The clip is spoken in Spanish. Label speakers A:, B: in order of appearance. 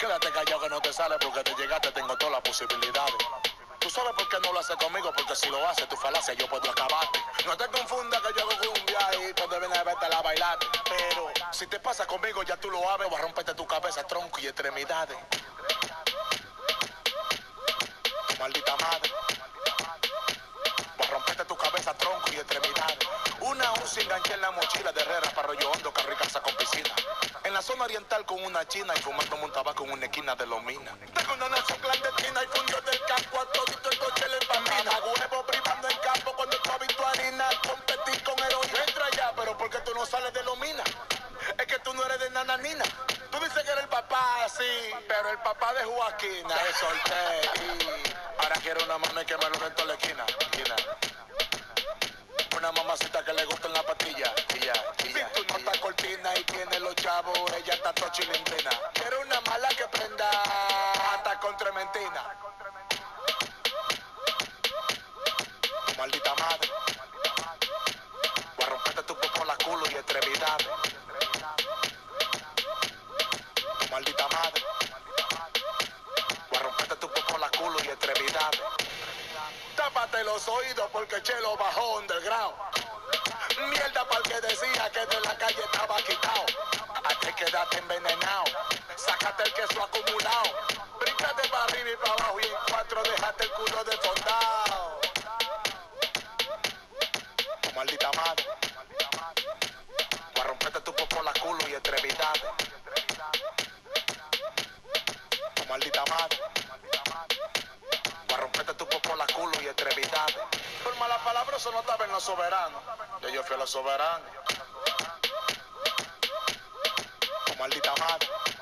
A: Quédate callado que no te sale porque te llegaste, tengo todas las posibilidades. Tú sabes por qué no lo haces conmigo, porque si lo haces, tu falacia yo puedo acabarte. No te confundas que yo hago cumbia y cuando vienes a verte la bailarte. Pero si te pasa conmigo, ya tú lo sabes, voy a romperte tu cabeza, tronco y extremidades. Maldita madre. Voy a romperte tu cabeza, tronco y extremidades. Una UCI enganché en la mochila de Herrera para Arroyo Hondo, carro y casa con piscina. En la zona oriental con una china y fumándome un tabaco en una esquina de Lomina. Tengo una nación clandestina y fundió del campo a todito el coche le empamina. Huevo privando en campo cuando tú has visto harina. Competir con heroína. Entra allá, pero ¿por qué tú no sales de Lomina? Es que tú no eres de Nananina. Tú dices que eres el papá, sí, pero el papá de Joaquina es soltero. Y ahora quiero una mano y que me lo den toda la esquina. Una mamacita que le gusta en la patilla. Si tú no estás cortina y tienes los chavos, ella está toda chilindrina. Quiero una mala que prenda hasta con trementina. Maldita madre. Voy a romperte tu popo la culo y extremidades. Maldita madre. Voy a romperte tu popo la culo y extremidades. Tápate los oídos porque Chelo bajó underground. Mierda para el que decía que de la calle estaba quitado. A ti quedaste envenenado. Sácate el queso acumulado. Bríncate para arriba y para abajo y en 4 dejaste el culo desfondado. Maldita madre. Voy a romperte tu popo la culo y extremidades. Maldita madre. Voy a romperte tu popo la culo y extremidades. Por malas palabras eso no estaba en los soberanos. Yo fui a los soberanos. Maldita madre.